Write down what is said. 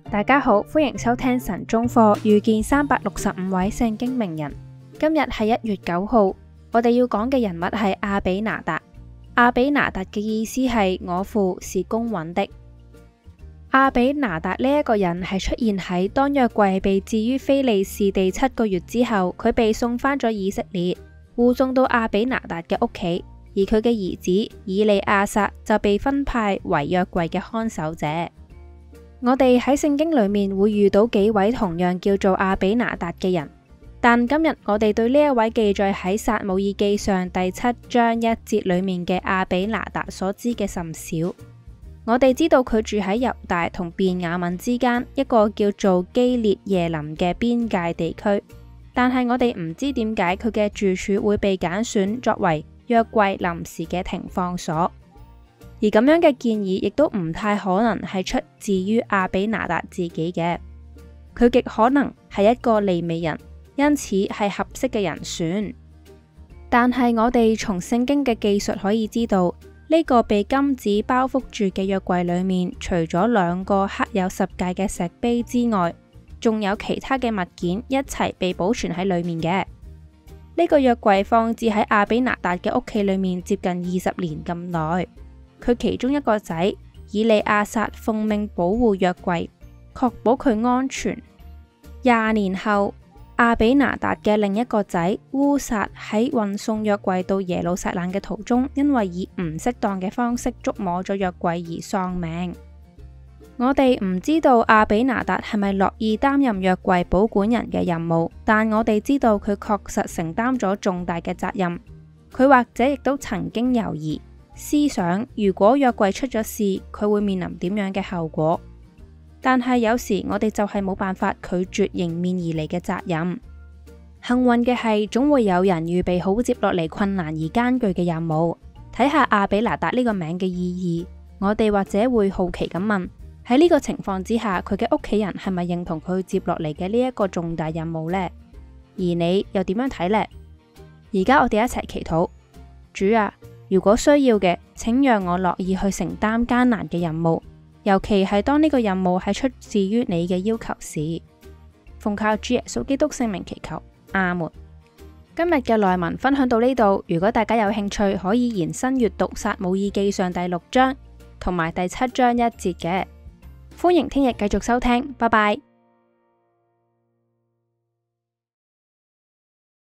大家好，歡迎收聽神中課，遇見365位聖經名人。今日係1月9號，我哋要講嘅人物係亞比拿達。亞比拿達嘅意思係我父是公允的。亞比拿達呢一個人係出現喺當約櫃被置於非利士地7個月之後，佢被送返咗以色列，護送到亞比拿達嘅屋企，而佢嘅兒子以利亞撒就被分派為約櫃嘅看守者。我哋喺聖經裏面會遇到幾位同樣叫做亞比拿達嘅人，但今日我哋對呢一位記載喺撒母耳記上第7章1節裏面嘅亞比拿達所知嘅甚少。我哋知道佢住喺猶大同便雅憫之間一個叫做基列耶琳嘅邊界地區，但係我哋唔知點解佢嘅住處會被揀選作為約櫃臨時嘅停放所。而咁樣嘅建議亦都唔太可能係出自於亞比拿達自己嘅，佢極可能係一個利未人，因此係合適嘅人選。但係我哋從聖經嘅記述可以知道，呢個被金子包覆住嘅約櫃裏面，除咗2個刻有十誡嘅石碑之外，仲有其他嘅物件一齊被保存喺裏面嘅。呢個約櫃放置喺亞比拿達嘅屋企裏面接近20年咁耐。佢其中一個仔以利亞撒奉命保護約櫃，確保佢安全。20年後，亞比拿達嘅另一個仔烏撒喺運送約櫃到耶路撒冷嘅途中，因為以唔適當嘅方式觸摸咗約櫃而喪命。我哋唔知道亞比拿達係咪樂意擔任約櫃保管人嘅任務，但我哋知道佢確實承擔咗重大嘅責任。佢或者亦都曾經猶豫思想，如果約櫃出咗事，佢會面臨點樣嘅後果。但係有時我哋就係冇辦法拒絕迎面而嚟嘅責任。幸運嘅係，總會有人預備好接落嚟困難而艱巨嘅任務。睇下亞比拿達呢個名嘅意義，我哋或者會好奇咁問：喺呢個情況之下，佢嘅屋企人係咪認同佢接落嚟嘅呢一個重大任務呢？而你又點樣睇呢？而家我哋一齊祈禱。主啊，如果需要嘅，請讓我樂意去承擔艱難嘅任務，尤其係當呢個任務係出自於你嘅要求時。奉靠主耶穌基督聖名祈求，阿門。今日嘅內文分享到呢度，如果大家有興趣，可以延伸閱讀撒母耳記上第6章同埋第7章1節嘅。歡迎聽日繼續收聽，拜拜。